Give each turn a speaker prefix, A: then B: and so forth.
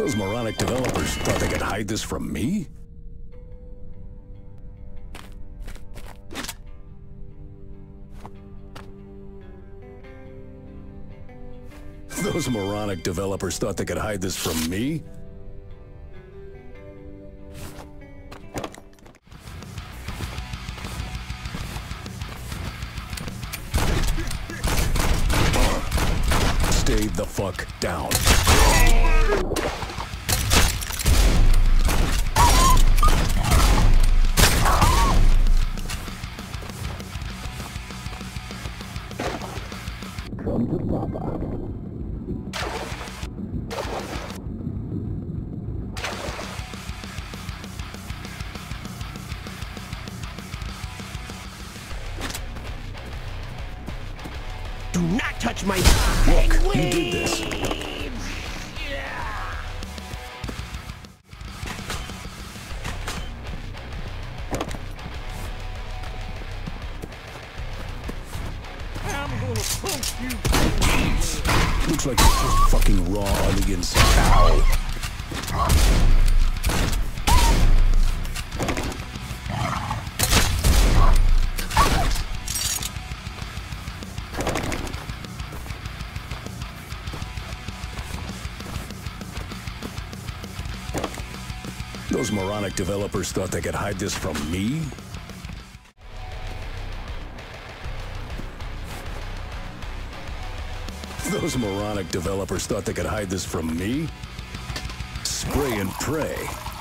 A: Those moronic developers thought they could hide this from me? Those moronic developers thought they could hide this from me? Stay the fuck down. Come to Papa.
B: Do not touch my...
A: Look, you did this.
B: I'm gonna punch you.
A: Looks like it's just fucking raw on the inside. Ow! Those moronic developers thought they could hide this from me? Those moronic developers thought they could hide this from me? Spray and pray.